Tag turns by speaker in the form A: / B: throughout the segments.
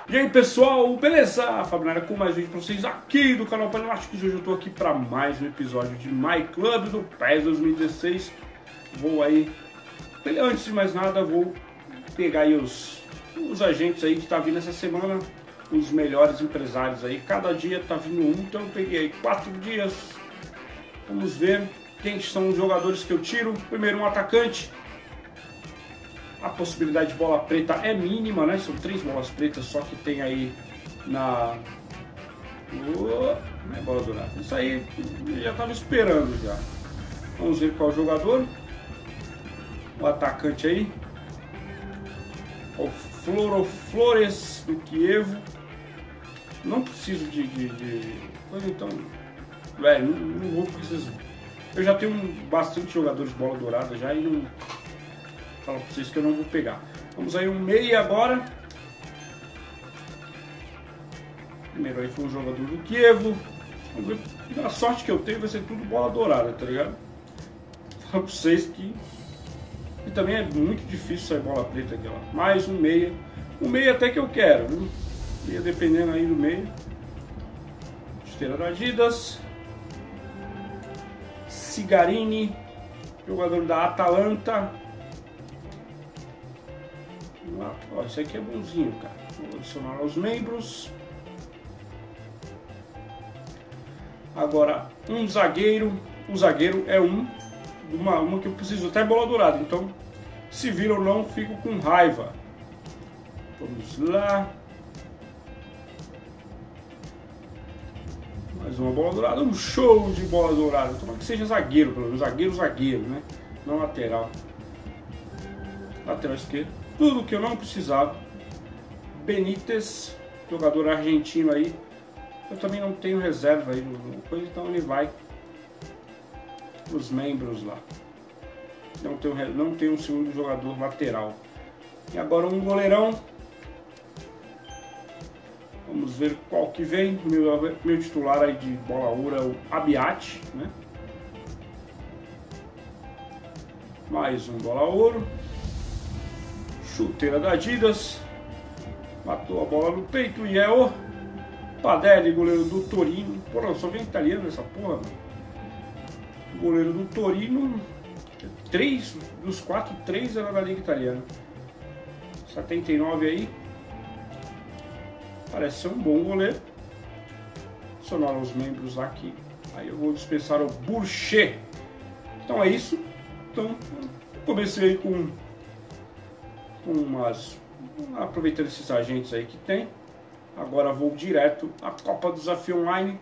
A: E aí pessoal, beleza? Fabinara com mais um vídeo pra vocês aqui do canal Paneláticos. Hoje eu tô aqui pra mais um episódio de My Club do PES 2016. Vou aí, antes de mais nada, vou pegar aí os agentes aí que tá vindo essa semana, os melhores empresários aí. Cada dia tá vindo um, então eu peguei aí 4 dias. Vamos ver quem são os jogadores que eu tiro. Primeiro um atacante. A possibilidade de bola preta é mínima, né? São 3 bolas pretas só que tem aí na... não é bola dourada. Isso aí eu já estava esperando já. Vamos ver qual jogador. O atacante aí. O Flores do Kiev. Não preciso de... Então, velho, não vou precisar. Eu já tenho bastante jogadores de bola dourada já e não... Falo pra vocês que eu não vou pegar. Vamos aí um meia agora. Primeiro aí foi um jogador do Kiev. Vamos ver. A sorte que eu tenho vai ser tudo bola dourada, tá ligado? Falo pra vocês que... E também é muito difícil sair bola preta aqui, ó. Mais um meia. Um meia até que eu quero, viu? Meia dependendo aí do meio. Esteira da Adidas. Cigarini. Jogador da Atalanta. Ó, esse aqui é bonzinho, cara. Vou adicionar aos membros. Agora, um zagueiro. O zagueiro é uma que eu preciso até bola dourada. Então, se vira ou não, fico com raiva. Vamos lá. Mais uma bola dourada. Um show de bola dourada. Tomara que seja zagueiro, pelo menos. Zagueiro, né? Não lateral. Lateral esquerdo. Tudo que eu não precisava. Benítez, jogador argentino aí. Eu também não tenho reserva aí no coisa, então ele vai os membros lá. Não tenho um segundo jogador lateral. E agora um goleirão. Vamos ver qual que vem. Meu titular aí de bola ouro é o Abiati, né? Mais um bola ouro. Chuteira da Adidas. Matou a bola no peito e é o Padelli, goleiro do Torino. Porra, só vem italiano nessa porra, mano. Goleiro do Torino. 3 dos 4, 3 era da Liga Italiana. 79 aí. Parece ser um bom goleiro. Adicionaram os membros aqui. Aí eu vou dispensar o Burcher. Então é isso. Então, comecei aí com aproveitando esses agentes aí que tem. Agora vou direto à Copa do Desafio Online.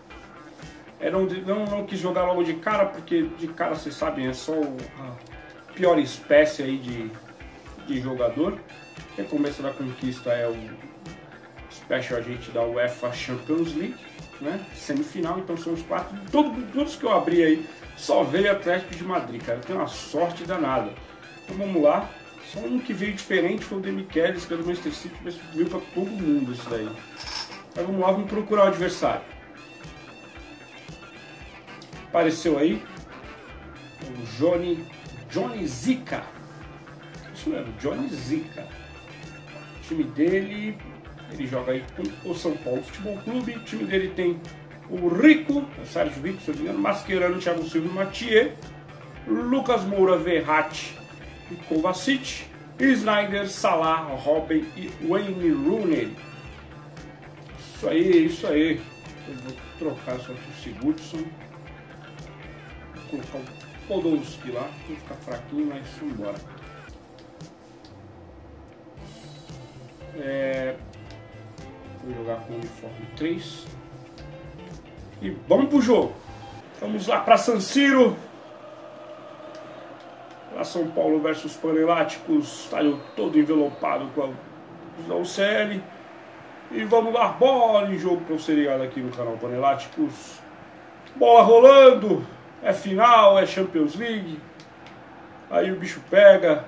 A: Não quis jogar logo de cara, porque de cara vocês sabem, é só a pior espécie aí de jogador. Quem começa da conquista é o Special Agente da UEFA Champions League, né? Semifinal, então são os 4. Todos que eu abri aí só veio Atlético de Madrid, cara. Eu tenho uma sorte danada. Então vamos lá. Só um que veio diferente foi o Demichelis, que é do Manchester City, mas veio pra todo mundo isso daí. Então vamos lá, vamos procurar o adversário. Apareceu aí o Johnny Zica. Isso mesmo, Johnny Zica. O time dele, ele joga aí com o São Paulo Futebol Clube. O time dele tem o Rico, o Sérgio Rico, se eu não me engano, Mascherano, Thiago Silva e Mathieu, Lucas Moura, Verratti e Kovacic, Snyder, Salah, Robin e Wayne Rooney. Isso aí. Eu vou trocar só aqui o Sigurdsson. Vou colocar o Podolski lá. Vou ficar fraquinho, mas vamos embora. Vou jogar com o uniforme 3. E vamos pro jogo. Vamos lá para San Siro. Lá São Paulo versus Paneláticos, estádio todo envelopado com a UCL. E vamos dar bola em jogo para você ligado aqui no canal Paneláticos. Bola rolando, é final, é Champions League. Aí o bicho pega.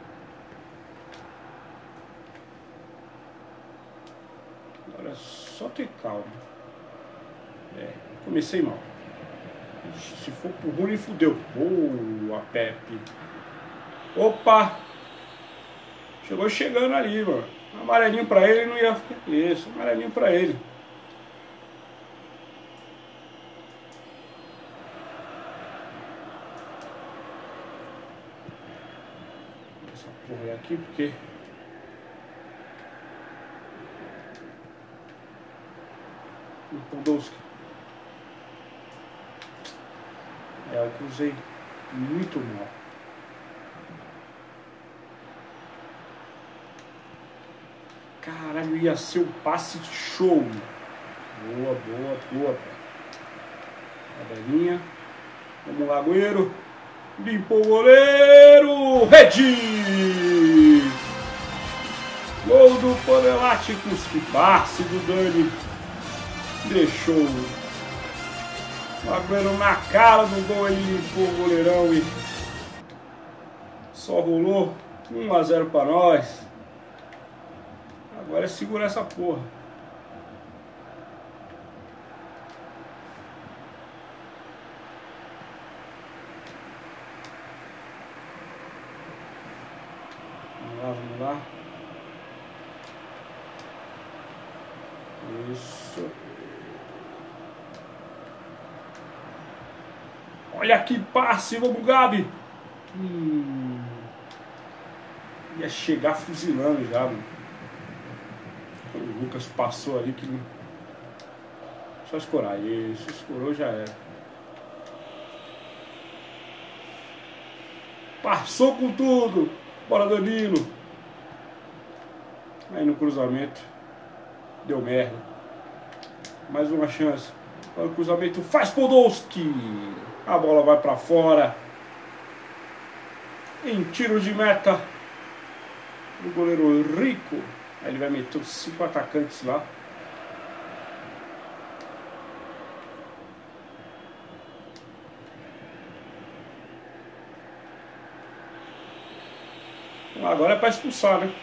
A: Agora é só ter calma. Comecei mal. Se for pro Rooney, fudeu. Boa, Pepe. Opa! Chegou chegando ali, mano. Amarelinho pra ele não ia ficar. Isso, amarelinho pra ele. Essa porra aqui porque. O Podolski. Eu cruzei muito mal. Caralho, ia ser um passe de show. Boa, boa, boa. Tabelinha. Vamos lá, goleiro. Limpou o goleiro. Redi! Gol do Paneláticos. Que passe do Dani. Deixou o Agüero na cara do gol. Ele limpou o goleirão e só rolou 1-0 para nós. Agora é segurar essa porra. Vamos lá, vamos lá. Isso. Olha que passe, vamos, Gabi. Ia chegar fuzilando já, mano. O Lucas passou ali que. Só escorar. Isso, escorou, já era. Passou com tudo. Bora, Danilo. Aí no cruzamento. Deu merda. Mais uma chance. Olha o cruzamento. Faz Podolski. A bola vai pra fora. Em tiro de meta. O goleiro Rico. Aí ele vai meter os 5 atacantes lá. Agora é para expulsar, né?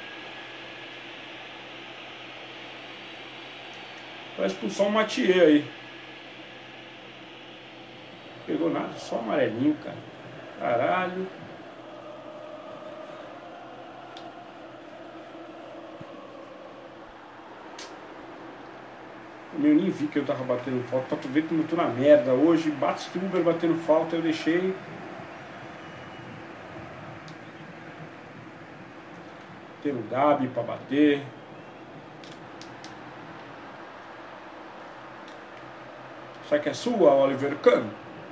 A: Para expulsar o Mathieu aí. Pegou nada, só amarelinho, cara. Caralho. Eu nem vi que eu tava batendo falta. Pra tu ver como eu tô na merda hoje. Batstuber batendo falta, eu deixei. Tem o Gabi pra bater. Será que é sua, Oliver Kahn?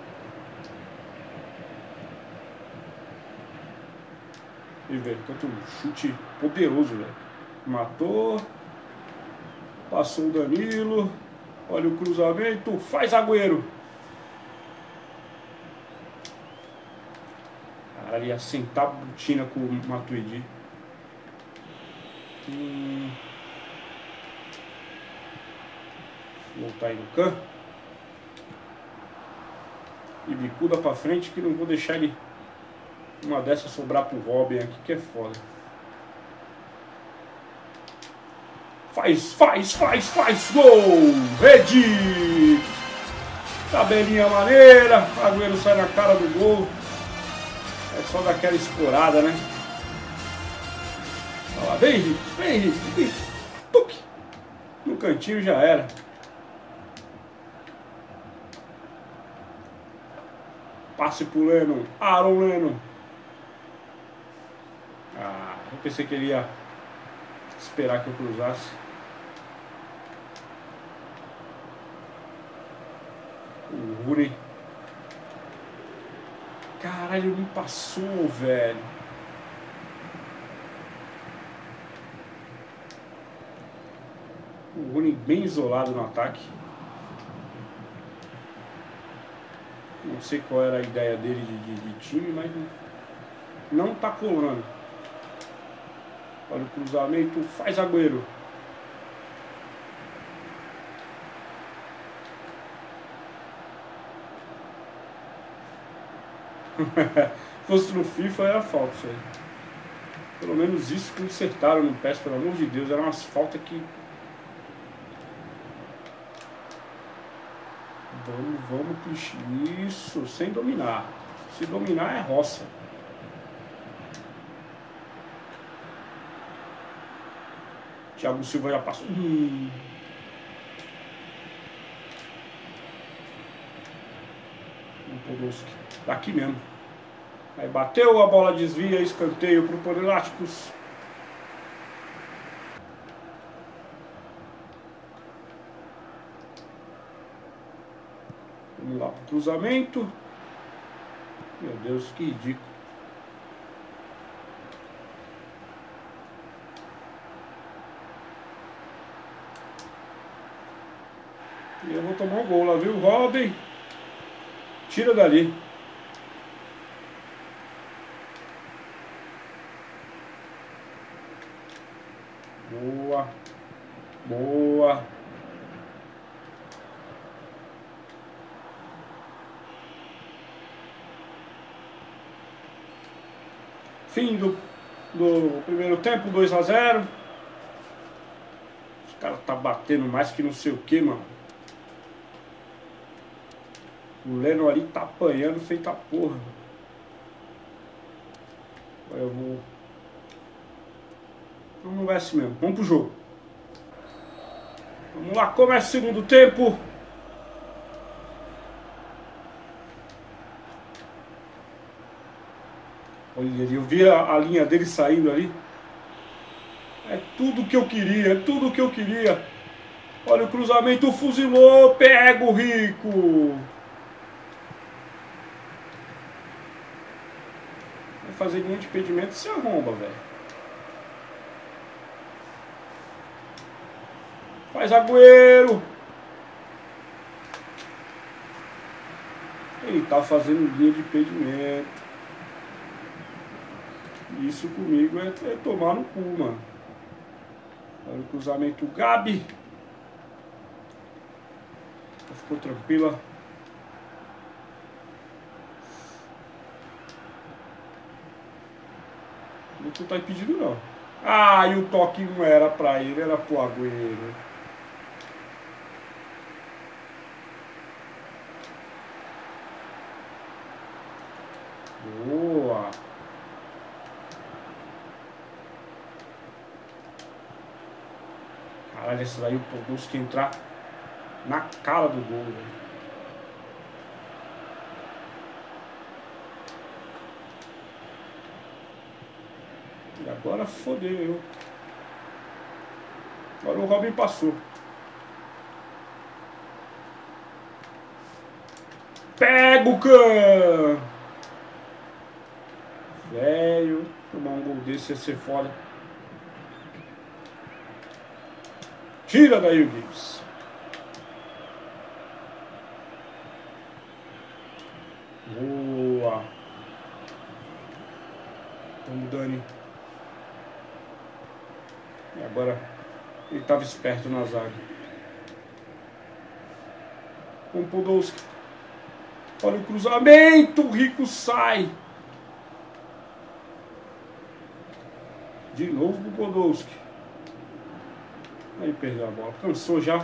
A: E velho, tanto um chute poderoso, velho. Matou. Passou o Danilo. Olha o cruzamento. Faz Agüero. Caralho, ia sentar a botina com o Matuidi. Voltar aí no Kahn. E bicuda pra frente que não vou deixar ele. Uma dessas sobrar pro Robin aqui que é foda. Faz, gol! Redi! Tabelinha maneira, Agüero sai na cara do gol. É só daquela escorada, né? Olha lá, vem Henrique. Tuque! No cantinho já era. Passe pro Lennon, Aaron Lennon. Ah, eu pensei que ele ia esperar que eu cruzasse. O Rooney. Caralho, não passou, velho. O Rooney bem isolado no ataque. Não sei qual era a ideia dele de time, mas não tá colando. Olha o cruzamento, faz Agüero. Se fosse no FIFA era falta isso aí. Pelo menos isso consertaram no PES, pelo amor de Deus. Eram umas faltas que... Vamos puxar isso, sem dominar. Se dominar é roça. Thiago Silva já passou. Podolski. Daqui mesmo. Aí bateu, a bola desvia, escanteio pro Panelásticos. Vamos lá pro cruzamento. Meu Deus, que ridículo. E eu vou tomar um gol lá, viu? Robin. Tira dali. Boa. Boa. Fim do primeiro tempo, 2-0. Os caras tá batendo mais que não sei o que, mano. O Leno ali tá apanhando feita porra. Agora eu vou... Não vai assim mesmo. Vamos pro jogo. Vamos lá, começa o segundo tempo. Olha ali, eu vi a linha dele saindo ali. É tudo que eu queria, é tudo que eu queria. Olha o cruzamento, fuzilou, pega o Rico. Vai fazer linha de impedimento, se arromba, velho. Faz Agüero. Ele tá fazendo linha de impedimento. Isso comigo é tomar no cu, mano. Olha o cruzamento, Gabi. Ficou tranquila. Não tá impedido não. Ah, e o toque não era pra ele, era pro Agüero. Boa. Caralho, esse daí o Podolski entrar na cara do gol, velho. E agora fodeu. Agora o Robin passou. Pega o can! Velho, tomar um gol desse ia ser foda. Tira daí o Gibbs. Boa. Vamos, Dani. E agora ele estava esperto na zaga. Com Podolski. Olha o cruzamento. O Rico sai. De novo pro Podolski. Aí perdeu a bola. Cansou já.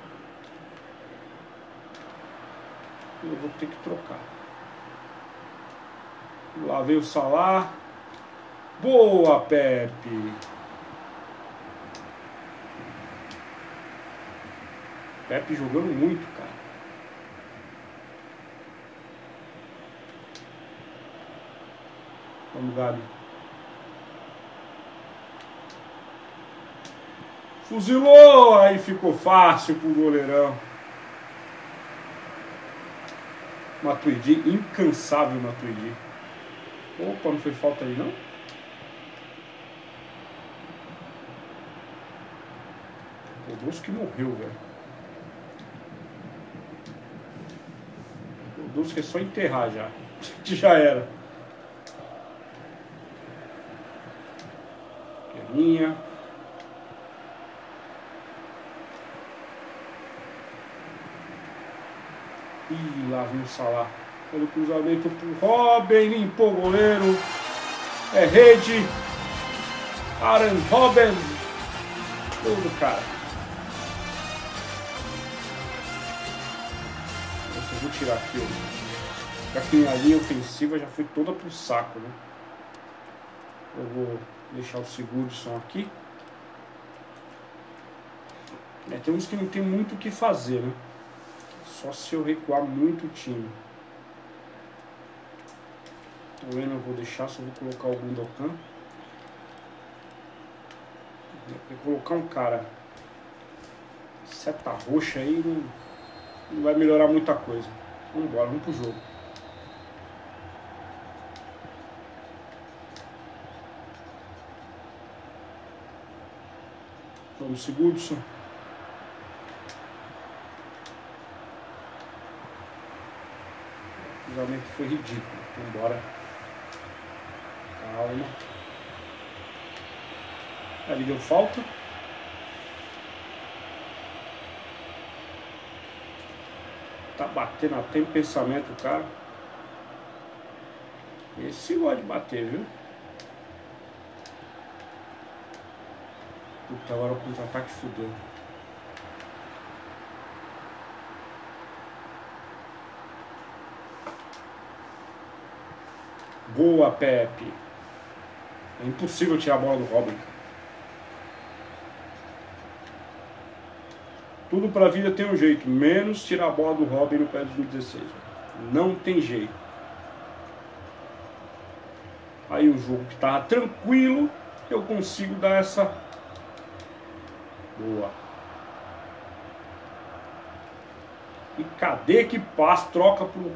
A: Eu vou ter que trocar. Lá veio o Salah. Boa, Pepe. Pepe jogando muito, cara. Vamos, Gabi. Fuzilou! Aí ficou fácil pro goleirão. Matuidi, incansável Matuidi. Opa, não foi falta aí, não? O Podolski morreu, velho. O Podolski é só enterrar já. Já era. Pequeninha. Ih, lá vem o Salah. Olha o cruzamento pro Robin, limpou o goleiro. É rede. Aaron Robin. Todo cara. Eu vou tirar aqui, ó. Já que a linha ofensiva já foi toda pro saco, né? Eu vou deixar o seguro de som aqui. Tem uns que não tem muito o que fazer, né? Só se eu recuar muito o time. Tô vendo, eu vou deixar, só vou colocar o Gundogan. Vou colocar um cara seta roxa aí, não vai melhorar muita coisa. Vamos embora, vamos pro jogo. Vamos, Sigurdsson. O cruzamento foi ridículo. Vamos embora. Calma. Ali deu falta. Tá batendo até em pensamento o cara. Esse gosta de bater, viu? Puta, agora o contra-ataque fudeu. Boa, Pepe. É impossível tirar a bola do Robin. Tudo pra vida tem um jeito, menos tirar a bola do Robin no PES 2016. Não tem jeito. Aí o jogo que tava tranquilo, eu consigo dar essa... Boa. E cadê que passa? Troca pro...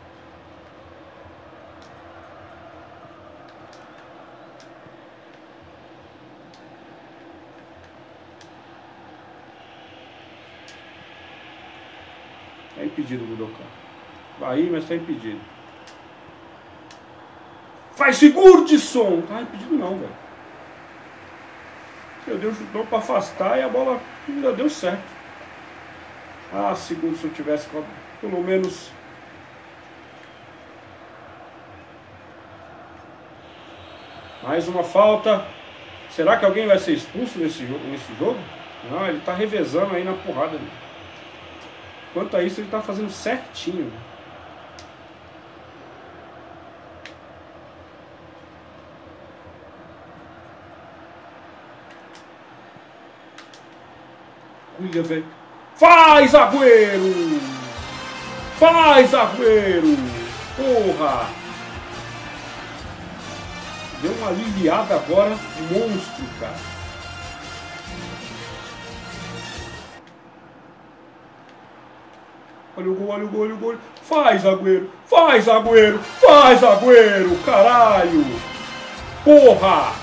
A: Tá impedido o Gundogan. Vai, mas tá impedido. Faz Sigurdsson! Tá impedido não, velho. Eu dei um chutão pra afastar e a bola ainda deu certo. Ah, Sigurdsson tivesse pelo menos... Mais uma falta. Será que alguém vai ser expulso nesse jogo? Não, ele tá revezando aí na porrada. Quanto a isso, ele tá fazendo certinho. Cuida, velho. Faz, Agüero! Faz, Agüero! Porra! Deu uma aliviada agora, monstro, cara. Olha o gol, olha o gol, olha o gol. Faz, Agüero! Faz, Agüero! Faz, Agüero! Caralho! Porra!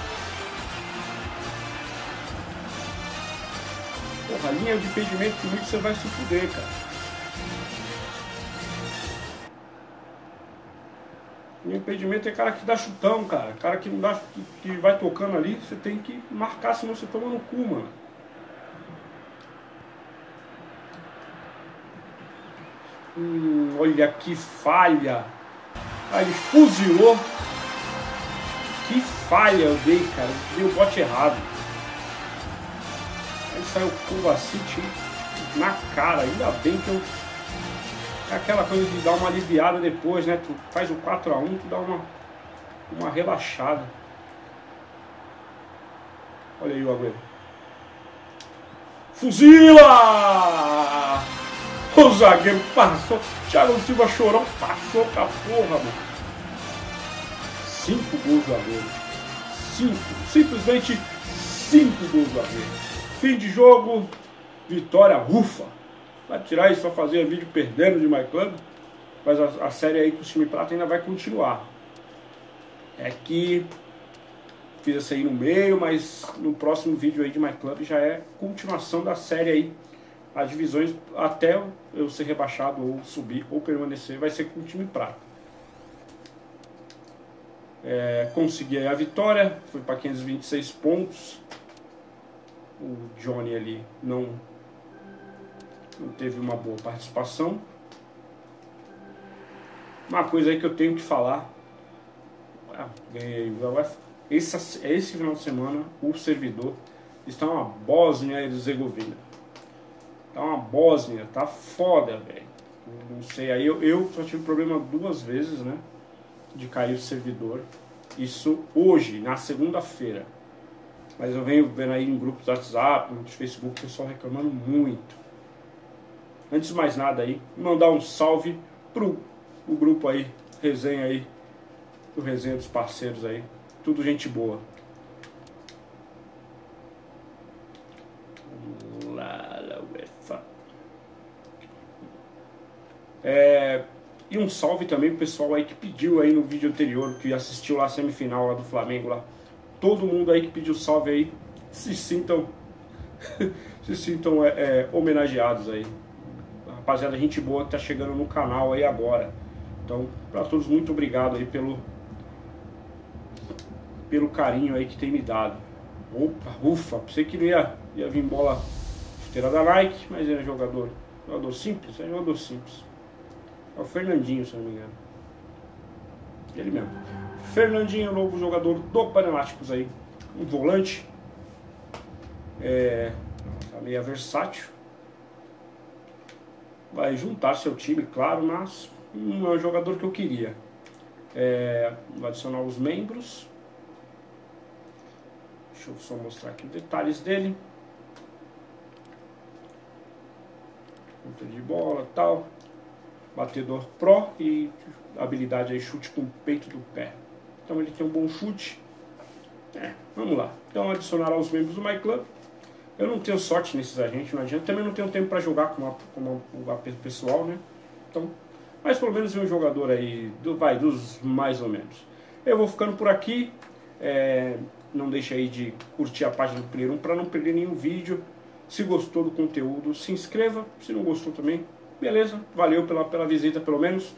A: Porra, linha de impedimento comigo você vai se fuder, cara. Linha de impedimento é cara que dá chutão, cara. Cara que não dá, que vai tocando ali, você tem que marcar, senão você toma no cu, mano. Olha que falha. Ah, ele fuzilou. Que falha eu dei, cara. Dei o bote errado. Aí saiu o Kovacic na cara. Ainda bem que eu... É aquela coisa de dar uma aliviada depois, né? Tu faz o 4-1, tu dá uma relaxada. Olha aí o Agüero. Fuzila! O zagueiro passou. Thiago Silva Chorão passou com a porra, mano. 5 gols do Agüero. 5. Simplesmente 5 gols do Agüero. Fim de jogo. Vitória, ufa. Vai tirar isso pra fazer vídeo perdendo de My Club. Mas a série aí com o time prata ainda vai continuar. É que fiz essa aí no meio, mas no próximo vídeo aí de My Club já é continuação da série aí. As divisões até eu ser rebaixado ou subir ou permanecer vai ser com o time prata. Consegui aí a vitória, foi para 526 pontos. O Johnny ali não teve uma boa participação. Uma coisa aí que eu tenho que falar, esse final de semana o servidor está uma Bósnia e Herzegovina. Tá uma Bósnia, tá foda, velho. Não sei, aí eu só tive problema 2 vezes, né? De cair o servidor. Isso hoje, na segunda-feira. Mas eu venho vendo aí em grupos do WhatsApp, no Facebook, o pessoal reclamando muito. Antes de mais nada aí, mandar um salve pro grupo aí, resenha aí, do Resenha dos Parceiros aí. Tudo gente boa. Vamos lá, UEFA. E um salve também pro pessoal aí que pediu aí no vídeo anterior, que assistiu lá a semifinal lá do Flamengo lá. Todo mundo aí que pediu salve aí, se sintam homenageados aí. Rapaziada, gente boa que tá chegando no canal aí agora. Então, pra todos, muito obrigado aí pelo carinho aí que tem me dado. Opa, ufa, pensei que não ia vir bola chuteira da Nike, mas é jogador simples, é jogador simples. É o Fernandinho, se não me engano. Ele mesmo. Fernandinho, novo jogador do Paneláticos aí. Um volante. Tá meio versátil. Vai juntar seu time, claro, mas não é o jogador que eu queria. Vou adicionar os membros. Deixa eu só mostrar aqui os detalhes dele. Ponta de bola e tal. Batedor pro e habilidade aí, chute com o peito do pé. Então ele tem um bom chute. Vamos lá. Então adicionar aos membros do MyClub. Eu não tenho sorte nesses agentes, não adianta. Também não tenho tempo para jogar com o AP pessoal, né? Então, mas pelo menos um jogador aí, dos mais ou menos. Eu vou ficando por aqui. Não deixe aí de curtir a página do Player 1 para não perder nenhum vídeo. Se gostou do conteúdo, se inscreva. Se não gostou também, beleza. Valeu pela visita, pelo menos.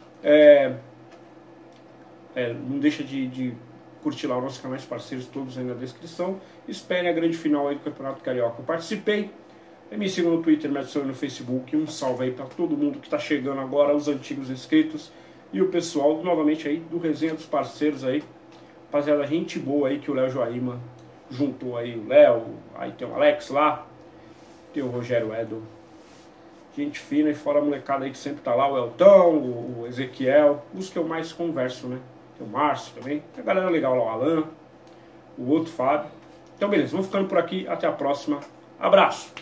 A: Não deixa de curtir lá os nossos canais parceiros, todos aí na descrição. Espere a grande final aí do Campeonato Carioca. Eu participei. Me sigam no Twitter, me adicionem no Facebook. Um salve aí para todo mundo que está chegando agora, os antigos inscritos e o pessoal novamente aí do Resenha dos Parceiros aí. Rapaziada, gente boa aí que o Léo Joaíma juntou aí, o Léo, aí tem o Alex lá, tem o Rogério Edo. Gente fina, e fora a molecada aí que sempre tá lá, o Eltão, o Ezequiel, os que eu mais converso, né? Tem o Márcio também, tem a galera legal lá, o Alan, o outro Fábio. Então beleza, vamos ficando por aqui, até a próxima, abraço!